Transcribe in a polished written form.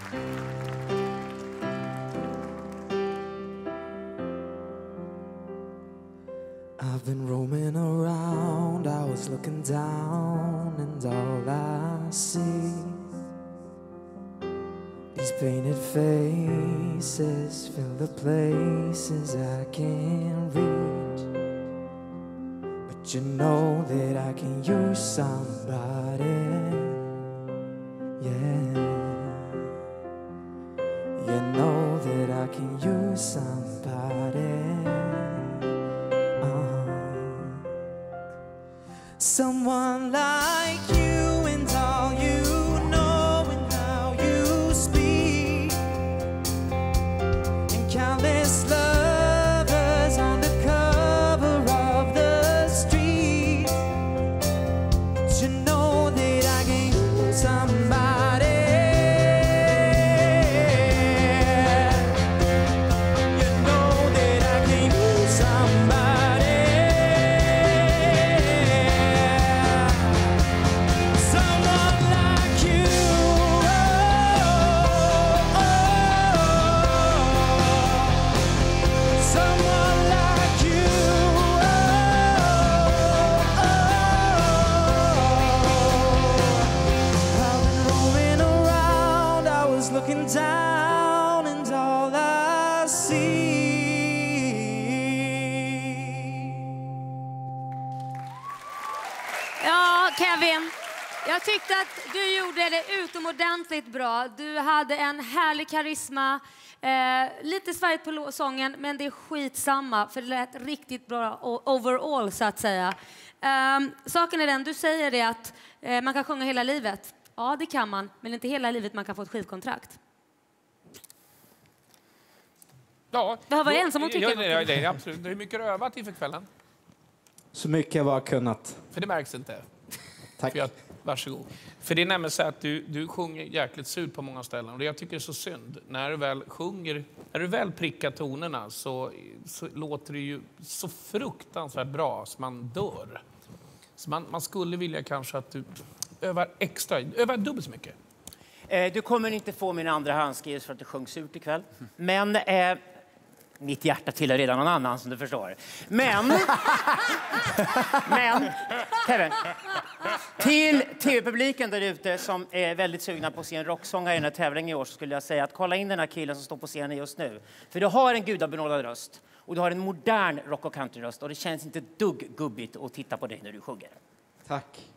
I've been roaming around, I was looking down, and all I see these painted faces fill the places I can't reach. But you know that I can use somebody, yeah. You know that I can use somebody. Someone like you and all you know and how you speak, and countless lovers on the cover of the street. But you know that I can use somebody. You know that I can use somebody. Looking down and all I see. Ja, Kevin. Jag tyckte att du gjorde det utomordentligt bra. Du hade en härlig karisma. Lite svajigt på sången, men det är skitsamma. För det lät riktigt bra overall, så att säga. Saken är den, du säger det att man kan sjunga hela livet. Ja, det kan man, men inte hela livet man kan få ett skivkontrakt. Ja, vad var det som hon tycker? Det är absolut. Det är mycket övat inför kvällen. Så mycket jag bara kunnat. För det märks inte. Tack. Varsågod. För det är nämligen så att du sjunger jäkligt surt på många ställen. Och det jag tycker är så synd. När du väl sjunger, när du väl prickar tonerna så låter det ju så fruktansvärt bra så man dör. Så man skulle vilja kanske att du övar dubbelt så mycket. Du kommer inte få min andra handskrift för att du sjöng surt ikväll. Men mitt hjärta tillhör redan någon annan, som du förstår. Men Kevin, till tv-publiken där ute som är väldigt sugna på att se en rocksångare i den här tävlingen i år, så skulle jag säga att kolla in den här killen som står på scenen just nu. För du har en gudabenådad röst och du har en modern rock- och countryröst och det känns inte dugg gubbigt att titta på dig när du sjunger. Tack.